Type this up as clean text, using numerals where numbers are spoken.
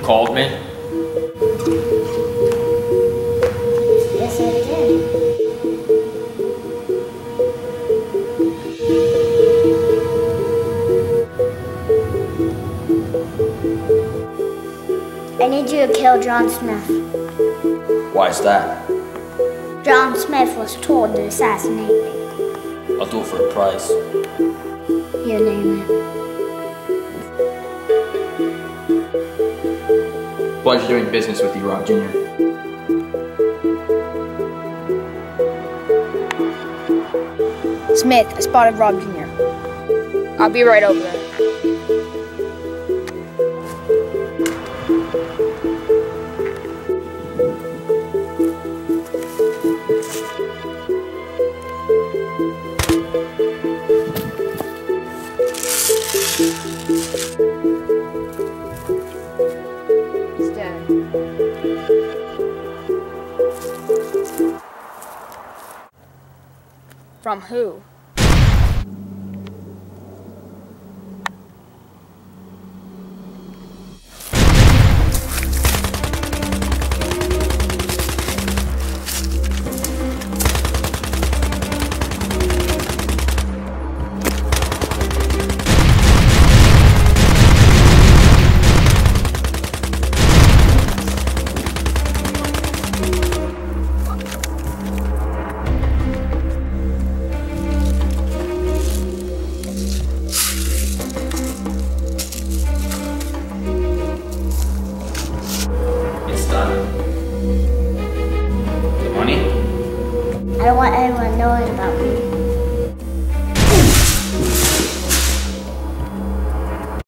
called me? Yes, I did. I need you to kill John Smith. Why's that? John Smith was told to assassinate me. I'll do it for a price. You name it. Pleasure doing business with you, Rob Jr. Smith, I spotted Rob Jr. I'll be right over there. He's dead. From who?